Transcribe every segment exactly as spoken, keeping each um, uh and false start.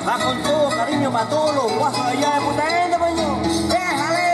Va con todo cariño para todos los guasos allá de Punta Gente, coño. ¡Déjale!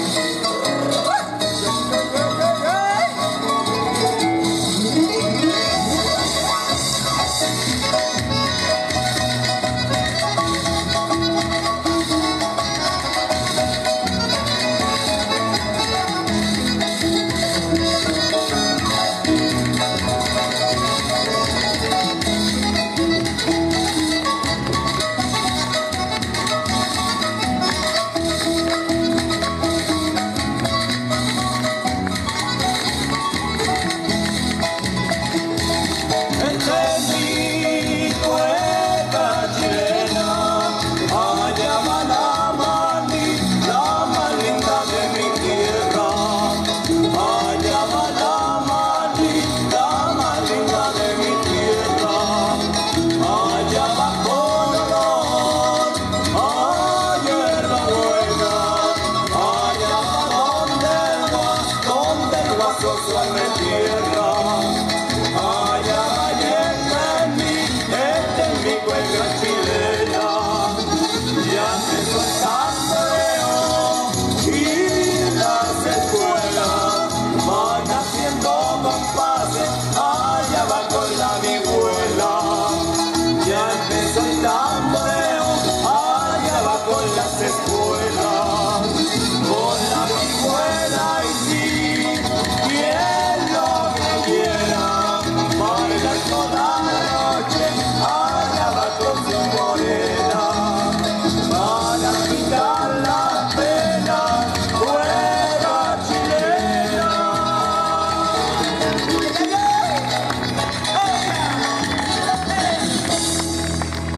Suave tierra, allá, allá en mí, este es mi cuelga.